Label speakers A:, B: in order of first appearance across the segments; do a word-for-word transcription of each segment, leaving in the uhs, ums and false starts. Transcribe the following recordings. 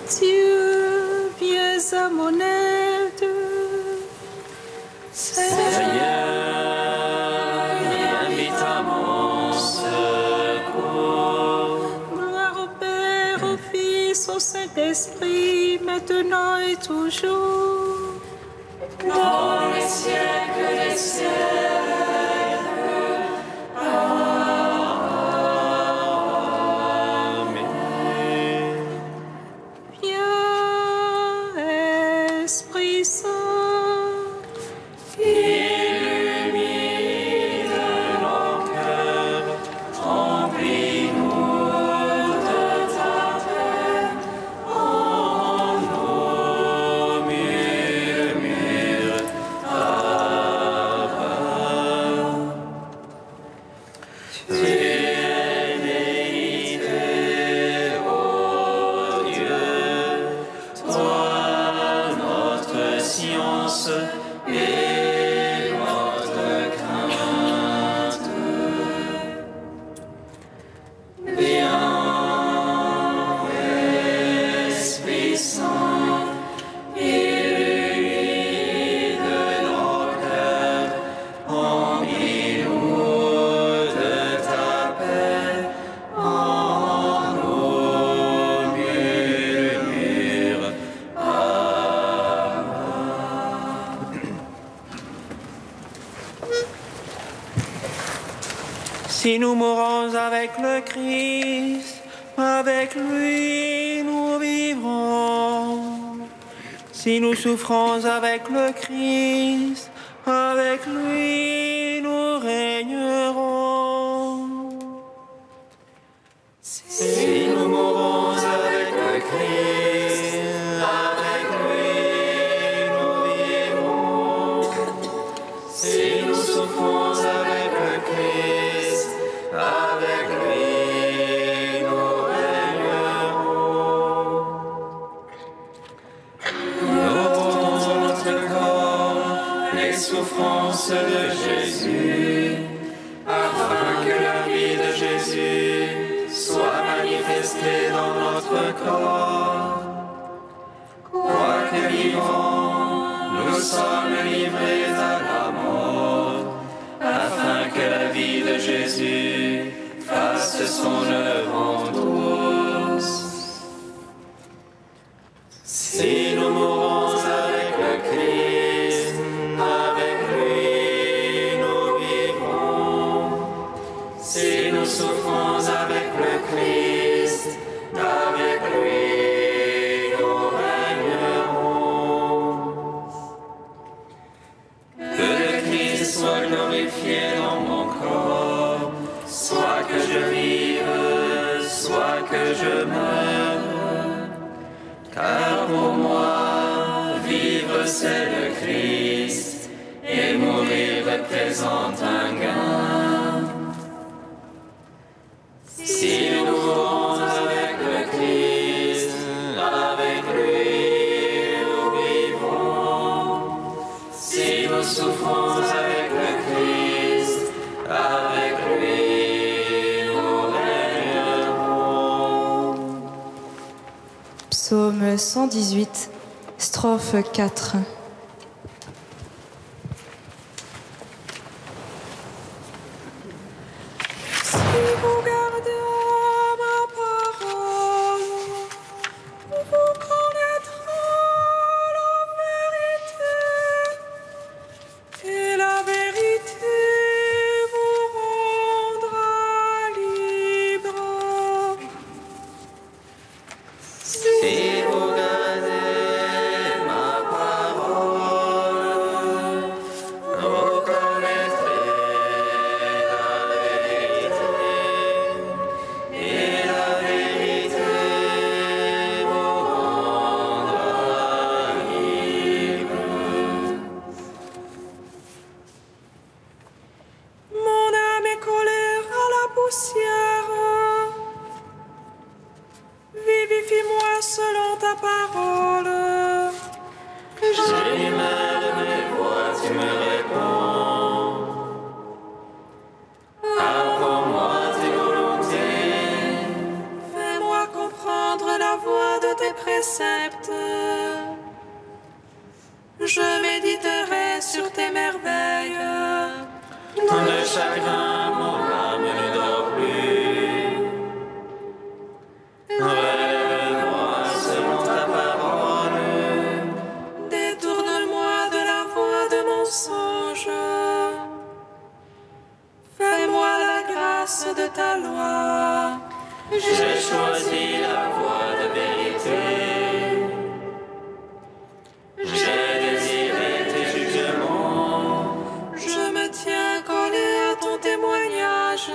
A: Dieu, viens à mon aide.
B: Seigneur, invite à mon secours.
A: Gloire au Père, au Fils, au Saint-Esprit, maintenant et toujours.
C: Dans les siècles des siècles.
B: Amen.
A: Viens, Esprit Saint,
C: Illumine nos cœurs, remplis-nous de ta paix, en nous murmure Abba. Tu es mérité, ô Dieu, toi notre science et notre crainte. Viens, Esprit Saint, illumine nos cœurs, remplis-nous de ta paix, en nous murmure
D: Si nous mourons avec le Christ, avec lui nous vivrons. Si nous souffrons avec le Christ, avec lui nous régnerons.
C: Si nous mourons avec le Christ, avec lui nous vivrons. Si nous souffrons avec le Christ, avec lui nous régnerons. Nous portons notre corps les souffrances de Jésus, afin que la vie de Jésus soit manifestée dans notre corps. Quoique vivants, nous sommes livrés à la mort, afin que la vie de Jésus fasse son œuvre en tous. Si nous mourons avec le Christ, avec lui nous vivrons. Si nous souffrons avec le Christ, avec lui nous régnerons. Que le Christ soit glorifié dans mon corps, soit que je vive, soit que je meure. Car pour moi, vivre c'est le Christ, et mourir représente un gain. Si nous mourons avec le Christ, avec lui nous vivrons. Si nous souffrons avec le Christ, avec lui nous régnerons.
E: Psaume cent dix-huit, strophe quatre.
A: si vous gardez ma parole, vous connaîtrez la vérité, et la vérité vous rendra libre.
C: Si vous gardez ma parole, vous connaîtrez la vérité, et la vérité vous rendra libre.
A: Mon âme est colère à la poussière. Vivifie-moi selon ta parole.
C: J'ai du mal de mes voix, tu me réponds. Apprends-moi tes volontés.
A: Fais-moi comprendre la voie de de tes préceptes. Je méditerai sur tes merveilles.
C: Dans le chagrin, mon âme ne dort plus. Relève-moi selon ta parole.
A: Détourne-moi de la voie de mensonge. Fais-moi la grâce de ta loi.
C: J'ai choisi la voie de vérité. J'ai désiré tes jugements.
A: Je me tiens collé à ton témoignage.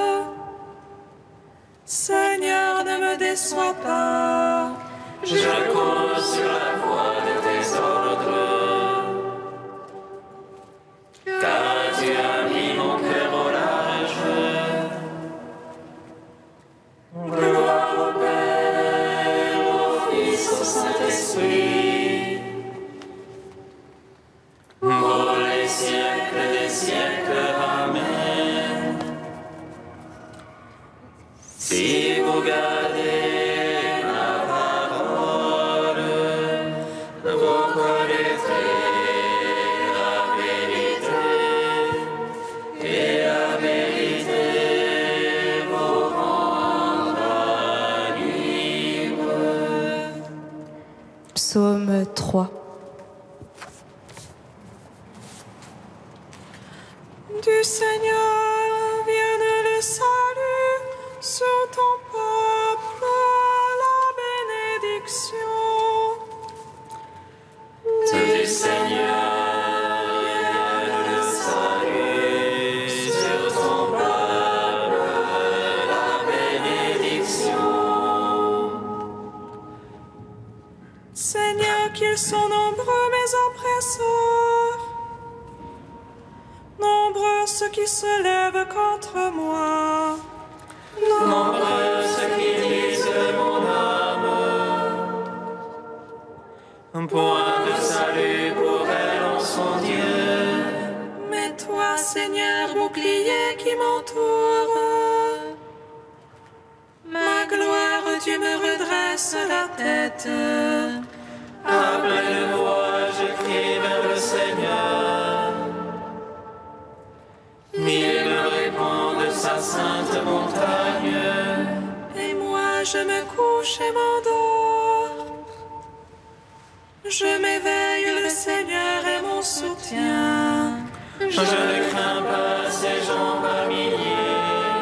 A: Seigneur, ne me déçois pas.
C: Je cours sur la voie de tes ordres. Car tu as mis mon cœur au large. Gloire au Père, au Fils, au Saint-Esprit. Pour les siècles des siècles, Amen. Si vous gardez ma parole, vous connaîtrez la vérité, et la vérité vous rendra libre.
E: Psaume trois.
A: Du Seigneur vienne le salut sur ton peuple, la bénédiction.
C: Du Seigneur vienne le salut sur ton peuple, la bénédiction.
A: Seigneur, qu'ils sont nombreux mes oppresseurs, nombreux ceux qui se lèvent contre moi.
C: Nombreux ceux qui disent mon âme, un point de salut pour elle en son Dieu.
A: Mais toi, Seigneur, bouclier qui m'entoure, ma gloire, tu me redresses la tête.
C: À pleine voix, je crie vers le Seigneur. Il me répond de sa sainte montagne.
A: Et moi, je me couche et m'endors. Je m'éveille, le Seigneur est mon soutien.
C: Je ne crains pas ces gens par milliers,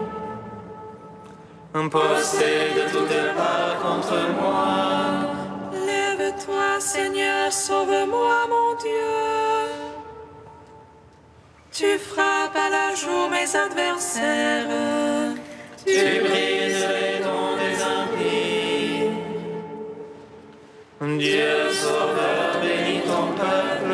C: postés de toutes parts contre moi.
A: Lève-toi, Seigneur, sauve-moi, mon Dieu. Tu frappes à la joue mes adversaires.
C: Tu brises les dons des impies. Dieu sauveur, bénis ton peuple.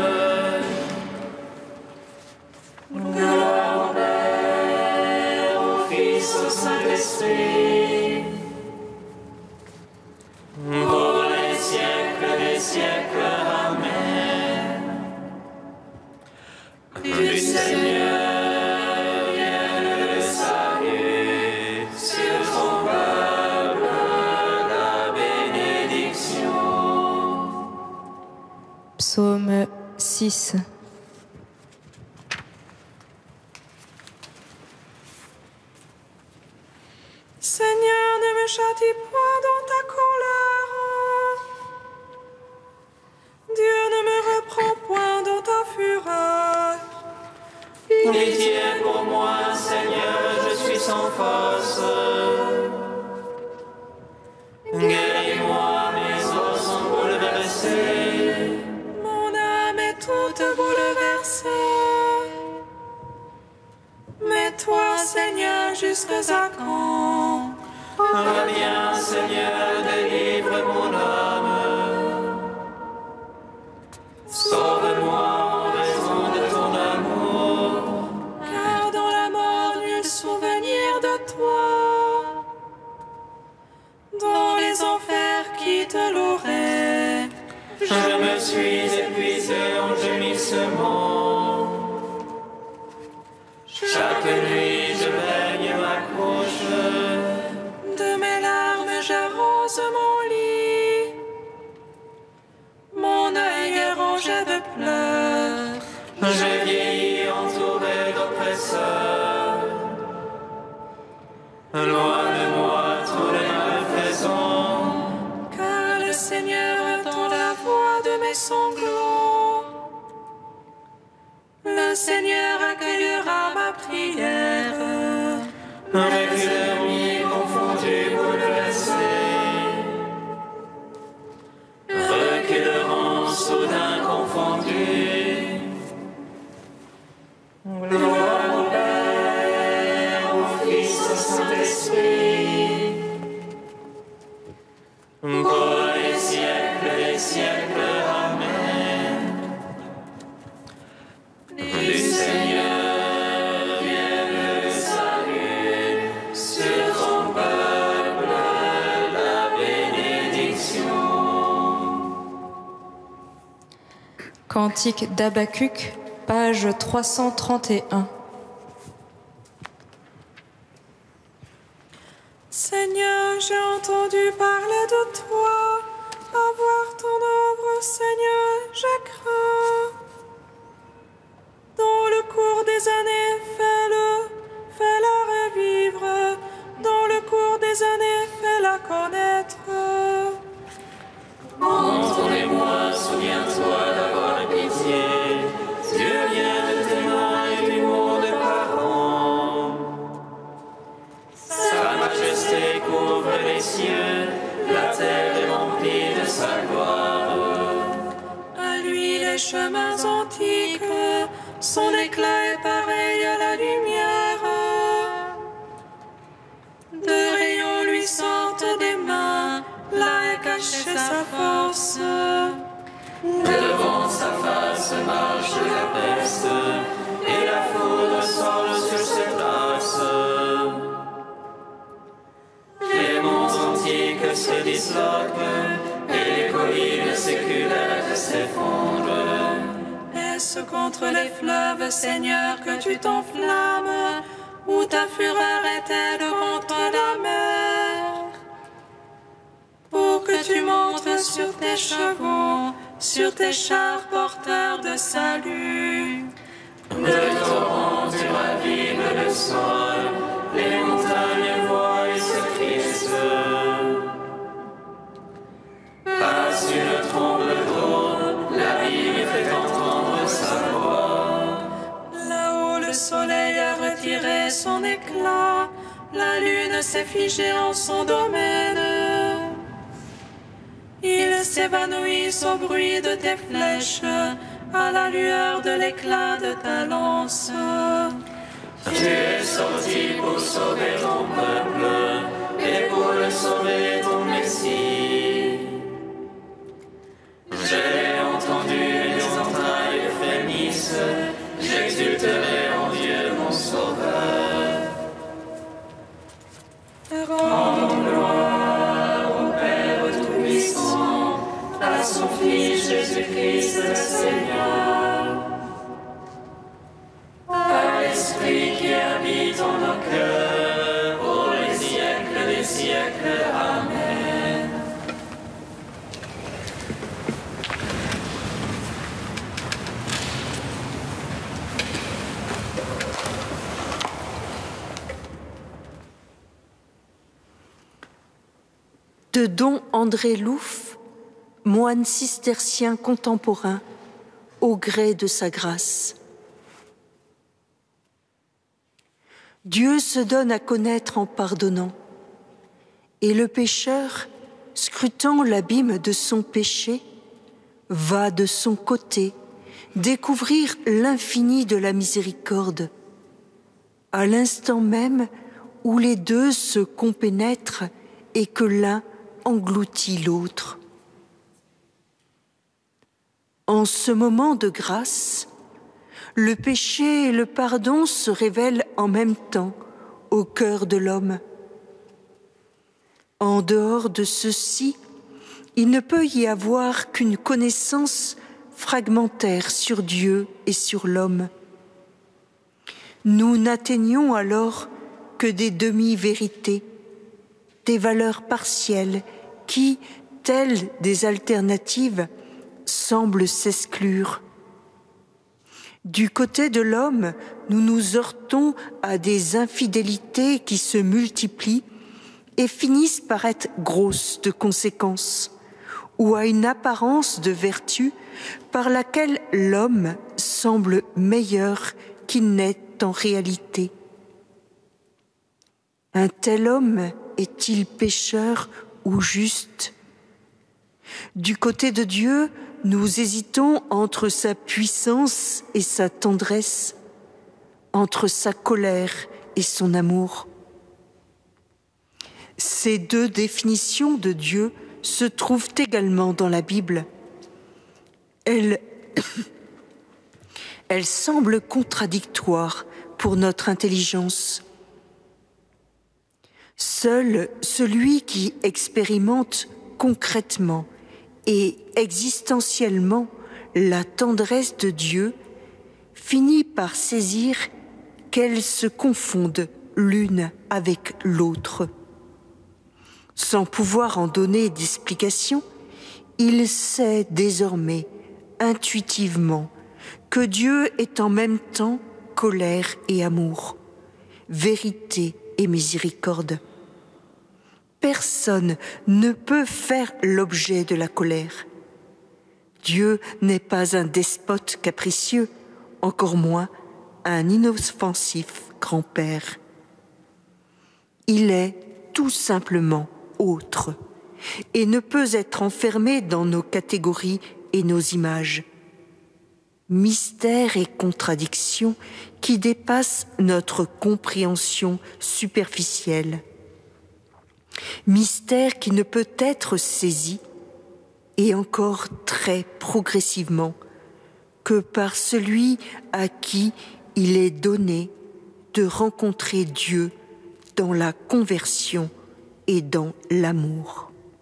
C: Gloire au Père, au Fils, au Saint-Esprit. Pour les siècles des siècles, Amen. Du Seigneur vienne le salut sur son peuple, la bénédiction.
E: Psaume six.
A: Seigneur, ne me châtie point dans ta colère. Dieu, ne me reprends point dans ta fureur.
C: Pitié pour moi, Seigneur, je suis sans force. Guéris-moi, mes os sont bouleversés.
A: Mon âme est toute bouleversée. Mais toi, Seigneur, jusqu'à quand?
C: Reviens, Seigneur, délivre mon âme. Sauve-moi en raison de ton amour.
A: Car dans la mort, nul souvenir de toi. Dans les enfers, qui te louerait?
C: Je me suis épuisé en gémissement. Chaque nuit, je baigne ma couche.
A: De mes larmes, j'arrose mon lit. sanglots. Le Seigneur accueillera ma prière.
C: Avec les nuits confondues bouleversées, reculeront soudain confondus. Gloire au Père, au Fils, au Saint-Esprit, pour les siècles des siècles. Amen. Du Seigneur vient le salut, sur son peuple la bénédiction.
E: Cantique d'Habacuc, page trois cent trente et un.
A: Seigneur, j'ai entendu parler de toi. À voir ton œuvre, Seigneur, je crains. Dans le cours des années, fais-le, fais-la revivre. Dans le cours des années, fais-la connaître.
C: En ton émoi, souviens-toi d'avoir pitié. Dieu vient de tes mains et du monde parents. Sa majesté couvre les cieux, la terre est remplie de sa gloire.
A: À lui les chemins antiques, son éclat est pareil à la lumière. De rayons lui sortent des mains, là est cachée sa force.
C: Devant sa face marche la peste, et la foudre sort sur ses traces. Les monts antiques se disloquent, et les collines séculaires s'effondrent.
A: Est-ce contre les fleuves, Seigneur, que tu t'enflammes, ou ta fureur est-elle contre la mer? Pour que tu montres sur tes chevaux, sur tes chars porteurs de salut.
C: De torrents tu ravives le sol, les montagnes voient et se crispent. Passe une trombe d'eau, la vigne fait entendre sa voix.
A: Là-haut le soleil a retiré son éclat, la lune s'est figée en son domaine. Ils s'évanouissent au bruit de tes flèches, à la lueur de l'éclat de ta lance.
C: Tu es sorti pour sauver ton peuple, et pour le sauver ton Messie. J'ai entendu les entrailles frémissent, j'exulterai en Dieu mon Sauveur. Rendons gloire au Père Tout-Puissant, à son Fils Jésus-Christ le Seigneur, à l'Esprit qui habite en nos cœurs, pour les siècles des siècles. Amen.
F: De Don André Louf, moine cistercien contemporain, au gré de sa grâce. Dieu se donne à connaître en pardonnant, et le pécheur, scrutant l'abîme de son péché, va de son côté découvrir l'infini de la miséricorde, à l'instant même où les deux se compénètrent et que l'un engloutit l'autre. En ce moment de grâce, le péché et le pardon se révèlent en même temps au cœur de l'homme. En dehors de ceci, il ne peut y avoir qu'une connaissance fragmentaire sur Dieu et sur l'homme. Nous n'atteignons alors que des demi-vérités, des valeurs partielles qui, telles des alternatives, semblent s'exclure. Du côté de l'homme, nous nous heurtons à des infidélités qui se multiplient et finissent par être grosses de conséquences, ou à une apparence de vertu par laquelle l'homme semble meilleur qu'il n'est en réalité. Un tel homme est-il pécheur ou juste? Du côté de Dieu, nous hésitons entre sa puissance et sa tendresse, entre sa colère et son amour. Ces deux définitions de Dieu se trouvent également dans la Bible. Elles, elles semblent contradictoires pour notre intelligence. Seul celui qui expérimente concrètement et existentiellement la tendresse de Dieu finit par saisir qu'elles se confondent l'une avec l'autre. Sans pouvoir en donner d'explication, il sait désormais intuitivement que Dieu est en même temps colère et amour, vérité et miséricorde. Personne ne peut faire l'objet de la colère. Dieu n'est pas un despote capricieux, encore moins un inoffensif grand-père. Il est tout simplement autre et ne peut être enfermé dans nos catégories et nos images. Mystère et contradiction qui dépassent notre compréhension superficielle. Mystère qui ne peut être saisi, et encore très progressivement, que par celui à qui il est donné de rencontrer Dieu dans la conversion et dans l'amour.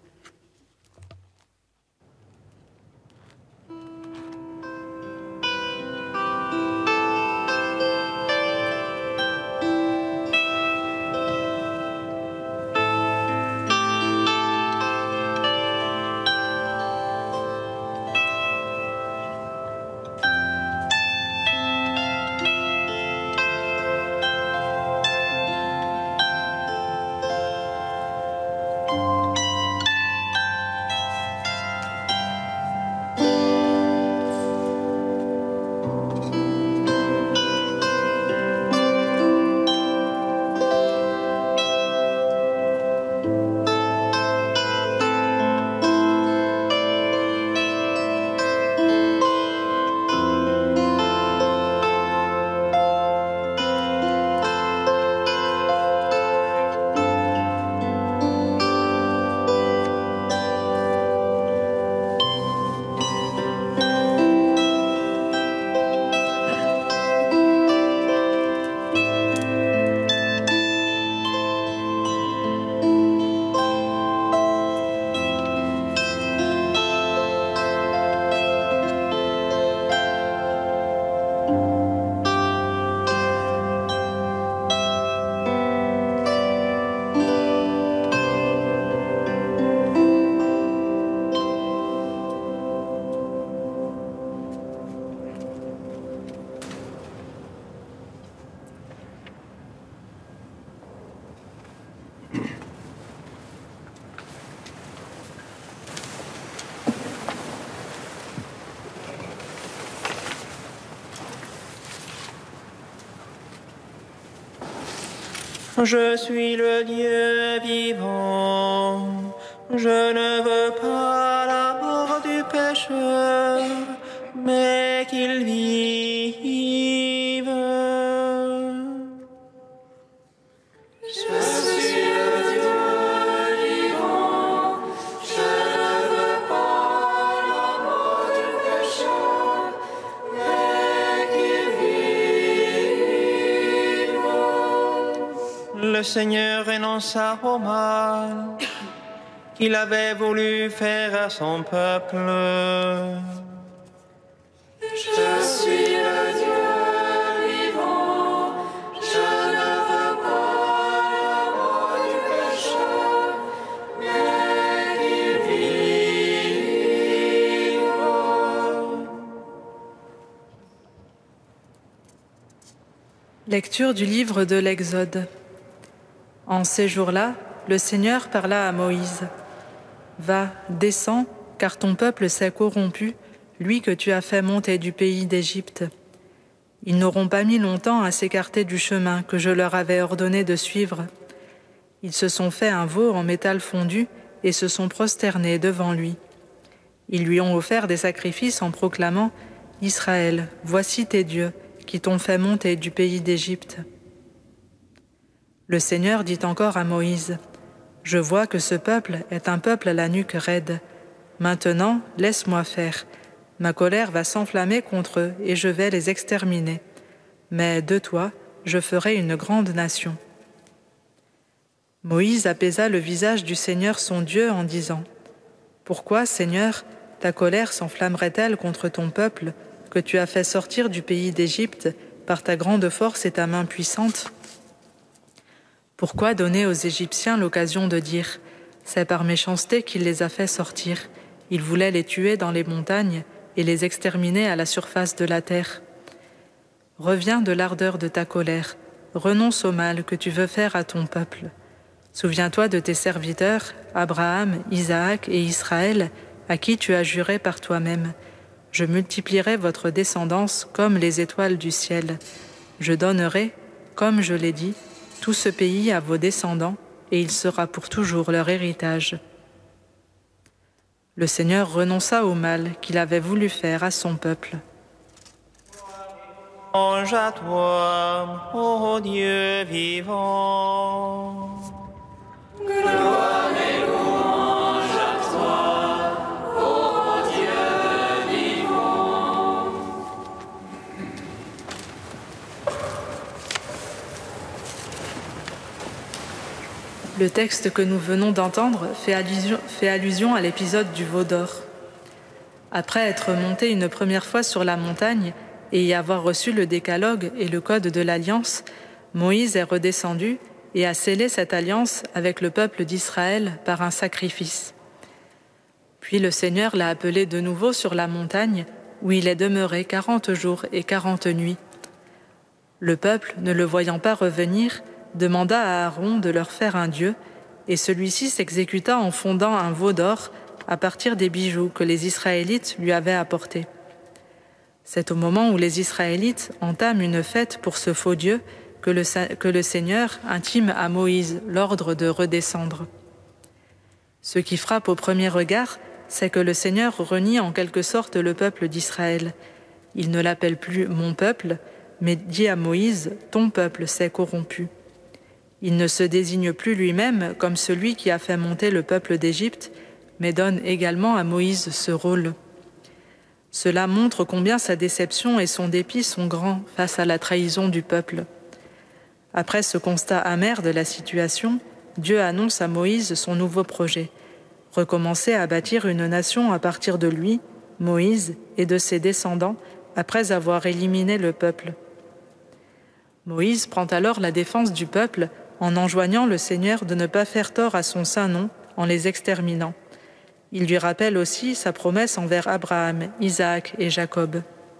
D: Je suis le Dieu vivant, je ne veux pas la mort du pécheur, mais qu'il vive.
C: Je suis le Dieu vivant, je ne veux pas la mort du pécheur, mais qu'il vive.
D: Le Seigneur renonça au mal qu'il avait voulu faire à son peuple.
C: Je suis le Dieu vivant, je ne veux pas la mort du pécheur, mais qu'il vive.
E: Lecture du livre de l'Exode. En ces jours-là, le Seigneur parla à Moïse. « Va, descends,
A: car ton peuple s'est corrompu, lui que tu as fait monter du pays d'Égypte. Ils n'auront pas mis longtemps à s'écarter du chemin que je leur avais ordonné de suivre. Ils se sont fait un veau en métal fondu et se sont prosternés devant lui. Ils lui ont offert des sacrifices en proclamant « Israël, voici tes dieux, qui t'ont fait monter du pays d'Égypte. » Le Seigneur dit encore à Moïse, « Je vois que ce peuple est un peuple à la nuque raide. Maintenant, laisse-moi faire. Ma colère va s'enflammer contre eux et je vais les exterminer. Mais de toi, je ferai une grande nation. » Moïse apaisa le visage du Seigneur son Dieu en disant, « Pourquoi, Seigneur, ta colère s'enflammerait-elle contre ton peuple que tu as fait sortir du pays d'Égypte par ta grande force et ta main puissante? Pourquoi donner aux Égyptiens l'occasion de dire, « C'est par méchanceté qu'il les a fait sortir, il voulait les tuer dans les montagnes et les exterminer à la surface de la terre. » Reviens de l'ardeur de ta colère, renonce au mal que tu veux faire à ton peuple. Souviens-toi de tes serviteurs, Abraham, Isaac et Israël, à qui tu as juré par toi-même. Je multiplierai votre descendance comme les étoiles du ciel. Je donnerai, comme je l'ai dit, tout ce pays à vos descendants, et il sera pour toujours leur héritage. Le Seigneur renonça au mal qu'il avait voulu faire à son peuple.
D: Louange à toi, ô Dieu vivant.
C: Gloire et louange à toi, ô Dieu vivant.
A: Le texte que nous venons d'entendre fait allusion, fait allusion à l'épisode du veau d'or. Après être monté une première fois sur la montagne et y avoir reçu le décalogue et le code de l'alliance, Moïse est redescendu et a scellé cette alliance avec le peuple d'Israël par un sacrifice. Puis le Seigneur l'a appelé de nouveau sur la montagne, où il est demeuré quarante jours et quarante nuits. Le peuple, ne le voyant pas revenir, demanda à Aaron de leur faire un dieu, et celui-ci s'exécuta en fondant un veau d'or à partir des bijoux que les Israélites lui avaient apportés. C'est au moment où les Israélites entament une fête pour ce faux dieu que le, que le Seigneur intime à Moïse l'ordre de redescendre. Ce qui frappe au premier regard, c'est que le Seigneur renie en quelque sorte le peuple d'Israël. Il ne l'appelle plus « mon peuple », mais dit à Moïse « ton peuple s'est corrompu ». Il ne se désigne plus lui-même comme celui qui a fait monter le peuple d'Égypte, mais donne également à Moïse ce rôle. Cela montre combien sa déception et son dépit sont grands face à la trahison du peuple. Après ce constat amer de la situation, Dieu annonce à Moïse son nouveau projet, recommencer à bâtir une nation à partir de lui, Moïse, et de ses descendants, après avoir éliminé le peuple. Moïse prend alors la défense du peuple en enjoignant le Seigneur de ne pas faire tort à son saint nom en les exterminant. Il lui rappelle aussi sa promesse envers Abraham, Isaac et Jacob.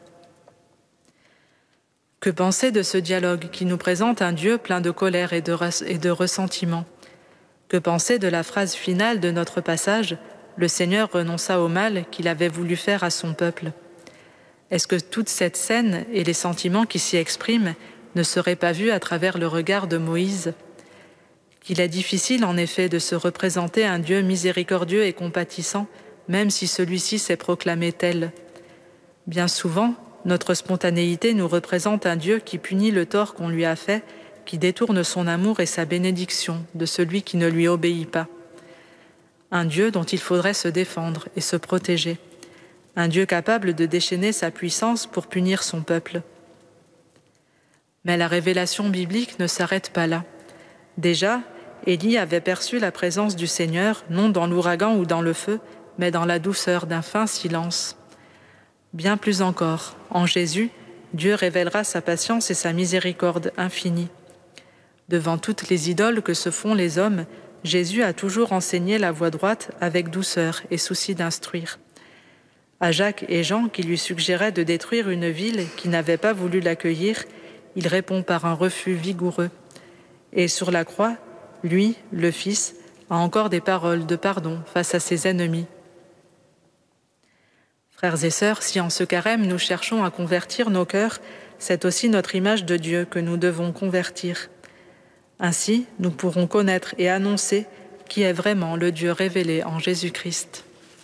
A: Que penser de ce dialogue qui nous présente un Dieu plein de colère et de, et de ressentiment? Que penser de la phrase finale de notre passage « Le Seigneur renonça au mal qu'il avait voulu faire à son peuple ». Est-ce que toute cette scène et les sentiments qui s'y expriment ne seraient pas vus à travers le regard de Moïse? Qu'il est difficile en effet de se représenter un Dieu miséricordieux et compatissant, même si celui-ci s'est proclamé tel. Bien souvent, notre spontanéité nous représente un Dieu qui punit le tort qu'on lui a fait, qui détourne son amour et sa bénédiction de celui qui ne lui obéit pas. Un Dieu dont il faudrait se défendre et se protéger. Un Dieu capable de déchaîner sa puissance pour punir son peuple. Mais la révélation biblique ne s'arrête pas là. Déjà, Élie avait perçu la présence du Seigneur, non dans l'ouragan ou dans le feu, mais dans la douceur d'un fin silence. Bien plus encore, en Jésus, Dieu révélera sa patience et sa miséricorde infinie. Devant toutes les idoles que se font les hommes, Jésus a toujours enseigné la voie droite avec douceur et souci d'instruire. À Jacques et Jean, qui lui suggéraient de détruire une ville qui n'avait pas voulu l'accueillir, il répond par un refus vigoureux. Et sur la croix, lui, le Fils, a encore des paroles de pardon face à ses ennemis. Frères et sœurs, si en ce carême nous cherchons à convertir nos cœurs, c'est aussi notre image de Dieu que nous devons convertir. Ainsi, nous pourrons connaître et annoncer qui est vraiment le Dieu révélé en Jésus-Christ.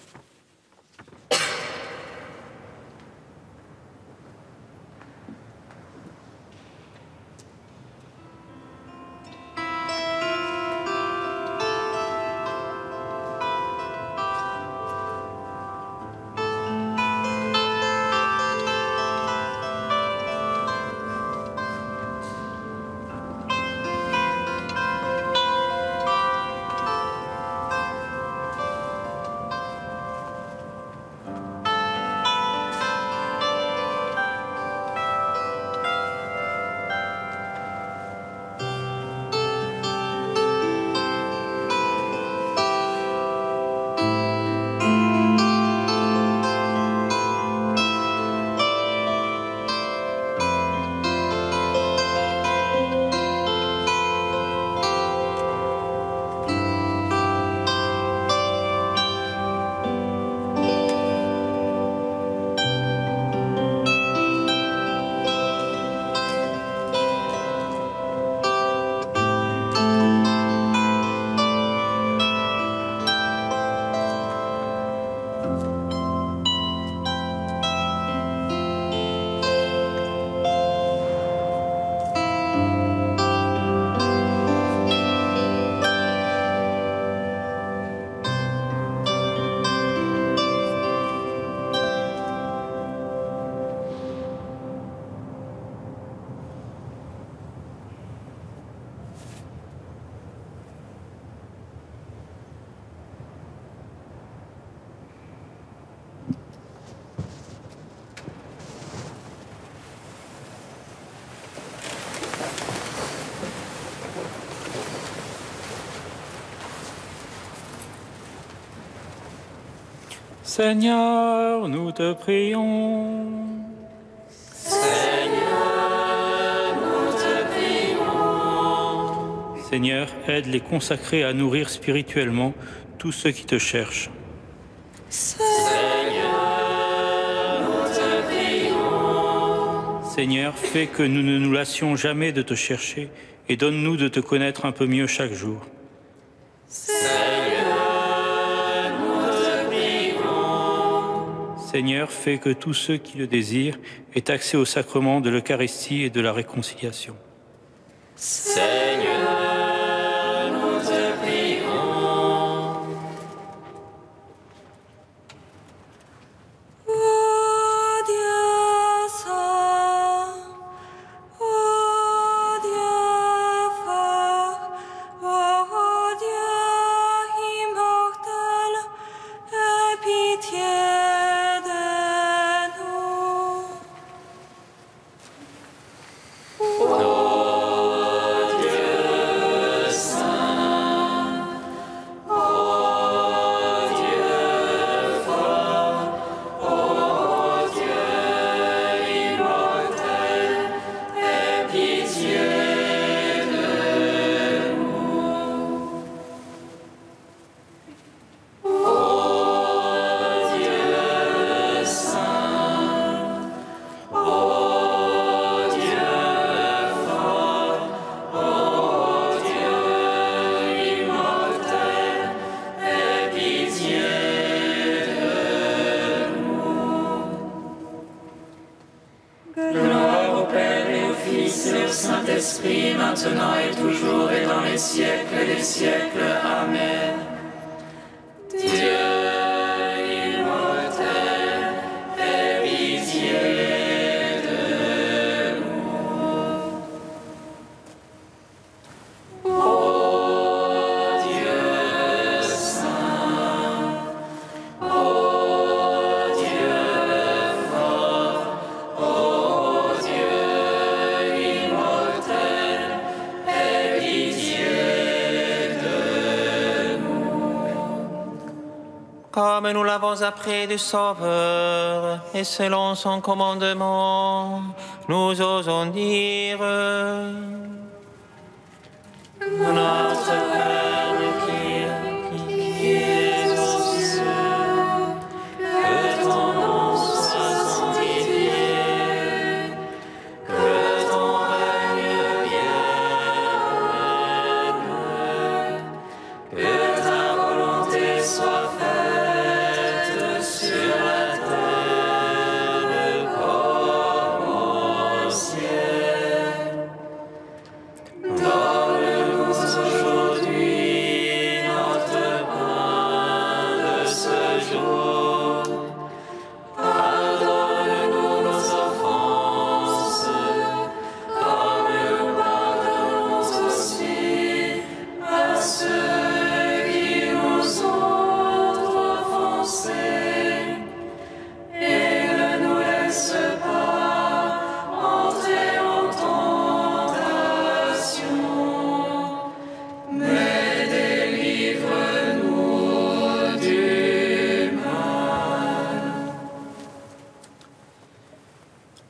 B: Seigneur, nous te prions.
C: Seigneur, nous te prions.
B: Seigneur, aide les consacrés à nourrir spirituellement tous ceux qui te cherchent.
C: Seigneur, nous te prions.
B: Seigneur, fais que nous ne nous lassions jamais de te chercher et donne-nous de te connaître un peu mieux chaque jour. Seigneur, fais que tous ceux qui le désirent aient accès au sacrement de l'Eucharistie et de la réconciliation.
C: Seigneur, nous te prions.
A: Ô Dieu saint, ô Dieu fort, ô Dieu immortel, aie pitié.
C: Saint-Esprit, maintenant et toujours et dans les siècles des siècles. Amen. Dieu immortel, aie pitié de nous. Ô Dieu saint, ô Dieu fort, ô Dieu immortel, aie pitié de nous.
D: Comme nous l'avons appris du Sauveur, et selon son commandement, nous osons dire: Notre Père qui, qui es aux cieux, que ton nom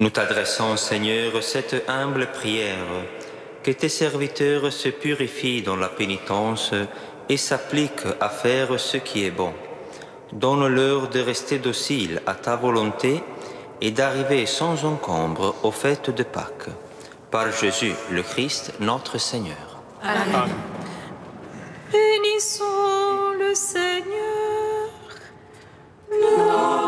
D: Nous t'adressons, Seigneur, cette humble prière, que tes serviteurs se purifient dans la pénitence et s'appliquent à faire ce qui est bon. Donne-leur de rester dociles à ta volonté et d'arriver sans encombre aux fêtes de Pâques. Par Jésus le Christ, notre Seigneur.
A: Amen. Amen.
G: Bénissons le Seigneur.
A: Nous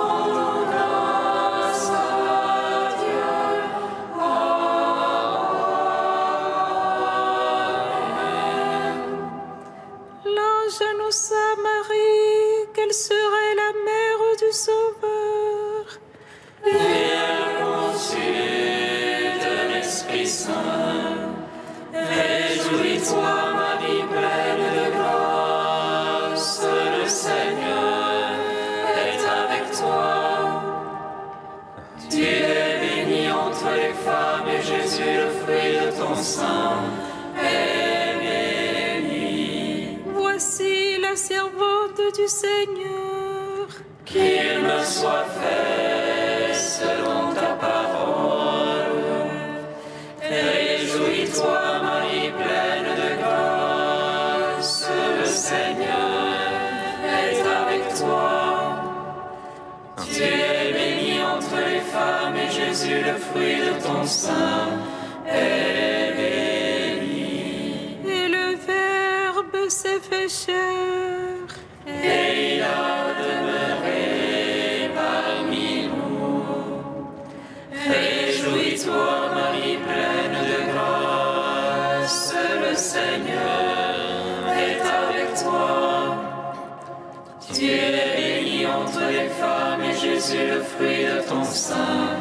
G: annonce à Marie qu'elle serait la mère du Sauveur.
C: Et elle conçut de l'Esprit Saint. Réjouis-toi, Marie pleine de grâce, le Seigneur est avec toi. Tu es bénie entre les femmes et Jésus, le fruit de ton sein, est béni.
G: Voici la servante du Seigneur.
C: Qu'il me soit fait selon ta parole. Réjouis-toi, Marie pleine de grâce, le Seigneur est avec toi. Tu es bénie entre les femmes et Jésus, le fruit de ton sein, est béni.
G: Et le Verbe s'est fait chair.
C: Et il a demeuré parmi nous. Réjouis-toi, Marie pleine de grâce, le Seigneur est avec toi. Tu es bénie entre les femmes et Jésus, le fruit de ton sein,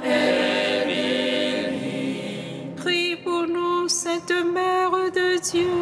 C: est béni.
G: Prie pour nous, Sainte Mère de Dieu.